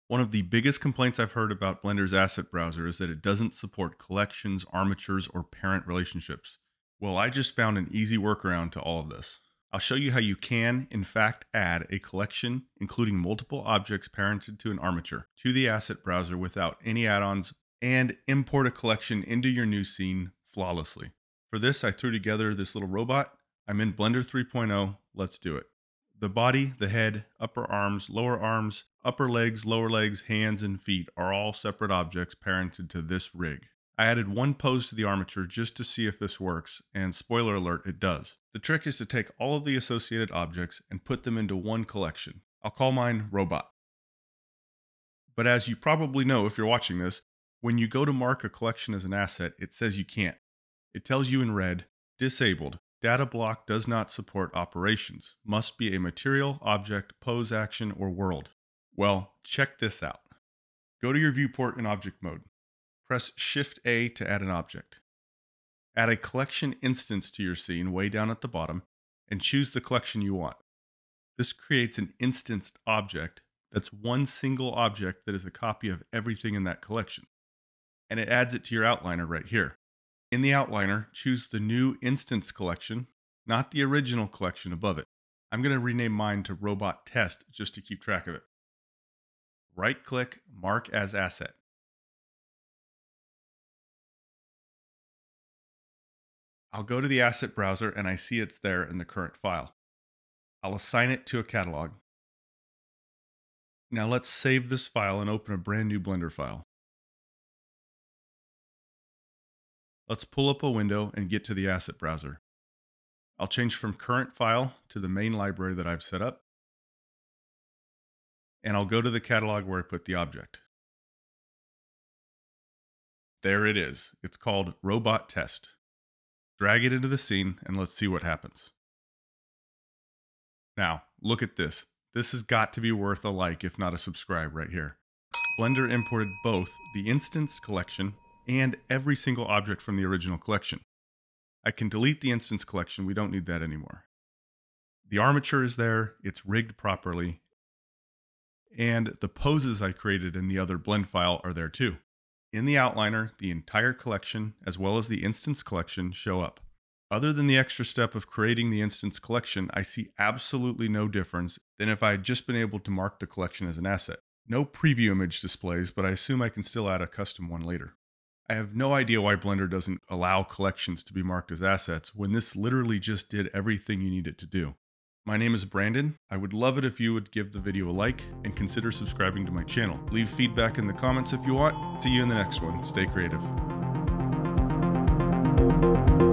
One of the biggest complaints I've heard about Blender's asset browser is that it doesn't support collections, armatures, or parent relationships. Well, I just found an easy workaround to all of this. I'll show you how you can, in fact, add a collection, including multiple objects parented to an armature, to the asset browser without any add-ons, and import a collection into your new scene flawlessly. For this, I threw together this little robot. I'm in Blender 3.0. Let's do it. The body, the head, upper arms, upper legs, lower legs, hands, and feet are all separate objects parented to this rig. I added one pose to the armature just to see if this works, and spoiler alert, it does. The trick is to take all of the associated objects and put them into one collection. I'll call mine Robot. But as you probably know if you're watching this, when you go to mark a collection as an asset, it says you can't. It tells you in red, disabled. Data block does not support operations. Must be a material, object, pose action, or world. Well, check this out. Go to your viewport in object mode. Press Shift-A to add an object. Add a collection instance to your scene way down at the bottom and choose the collection you want. This creates an instanced object that's one single object that is a copy of everything in that collection. And it adds it to your outliner right here. In the outliner, choose the new instance collection, not the original collection above it. I'm going to rename mine to Robot Test just to keep track of it. Right-click, Mark as Asset. I'll go to the asset browser and I see it's there in the current file. I'll assign it to a catalog. Now let's save this file and open a brand new Blender file. Let's pull up a window and get to the asset browser. I'll change from current file to the main library that I've set up. And I'll go to the catalog where I put the object. There it is. It's called Robot Test. Drag it into the scene and let's see what happens. Now, look at this. This has got to be worth a like, if not a subscribe right here. Blender imported both the instance collection and every single object from the original collection. I can delete the instance collection, we don't need that anymore. The armature is there, it's rigged properly, and the poses I created in the other blend file are there too. In the outliner, the entire collection, as well as the instance collection, show up. Other than the extra step of creating the instance collection, I see absolutely no difference than if I had just been able to mark the collection as an asset. No preview image displays, but I assume I can still add a custom one later. I have no idea why Blender doesn't allow collections to be marked as assets when this literally just did everything you need it to do. My name is Brandon. I would love it if you would give the video a like and consider subscribing to my channel. Leave feedback in the comments if you want. See you in the next one. Stay creative.